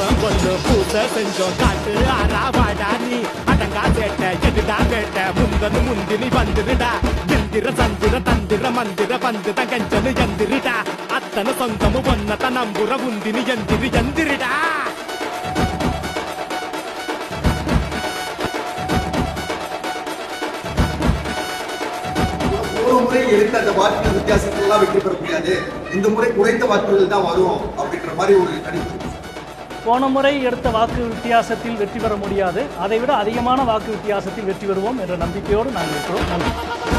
கொண்டு பூச செஞ்சோம் காட்டு ஆறா வாடா நீ அடங்கா சேட்ட எதுடா வேட்ட முந்தனு முந்தினி வந்துருடா எந்திர சந்திர தந்திர மந்திர பந்து தங்கஞ்சனு எந்திரிடா அத்தனை சொந்தமு ஒன்னத நம்புற உந்தினி எந்திரி எந்திரிடா. ஒரு முறை எடுத்த அந்த வாக்குகள் வித்தியாசங்கள் எல்லாம் வெற்றி பெற முடியாது, இந்த முறை குறைந்த வாக்குகள் தான் வரும் அப்படின்ற மாதிரி ஒரு கணிப்பு. போன முறை எடுத்த வாக்கு வித்தியாசத்தில் வெற்றி பெற முடியாது, அதைவிட அதிகமான வாக்கு வித்தியாசத்தில் வெற்றி பெறுவோம் என்ற நம்பிக்கையோடு நாங்கள் இருக்கிறோம். நன்றி.